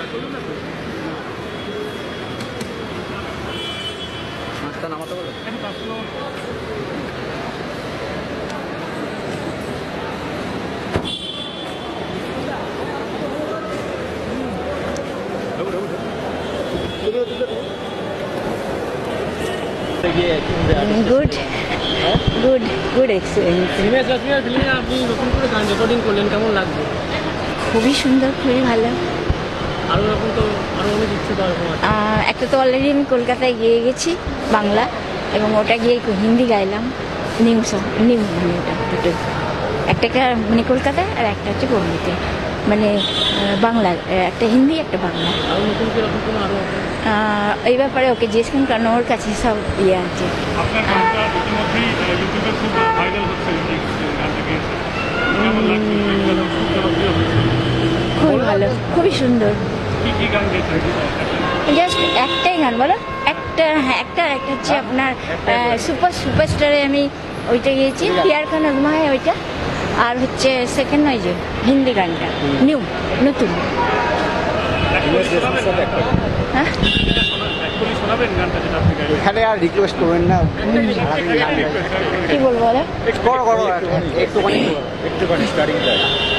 মাছটা নামাতে বলো। Good experience. আপনি নতুন করে গান রেকর্ডিং করলেন, কেমন লাগবে? খুবই সুন্দর, খুবই ভালো। আরো এরকম তো আরো অনেক ইচ্ছে তো এরকম আছে। একটা তো অলরেডি আমি কলকাতায় গিয়ে গেছি বাংলা, এবং ওটা গিয়ে হিন্দি গাইলাম, নিউ ওটা দুটো, একটা মানে কলকাতায় আর একটা হচ্ছে বম্বেতে, মানে বাংলা, একটা হিন্দি একটা বাংলা। আরো নতুন করে এরকম কোনো আরো এই ব্যাপারে ওকে জিজ্ঞেস কারণ ওর কাছে সব ইয়ে আছে। খুবই ভালো, খুবই সুন্দর। জাস্ট একটাই গান বলো, একটা হচ্ছে আপনার সুপারস্টারে আমি ওইটা গিয়েছি, পিয়ার কা নগমা হয় ওইটা, আর হচ্ছে সেকেন্ড ওই যে হিন্দি গানটা নতুন। হ্যাঁ, এখানে আর রিকোয়েস্ট করবেন না, কি বলবো? একটুখানি স্টার্টিং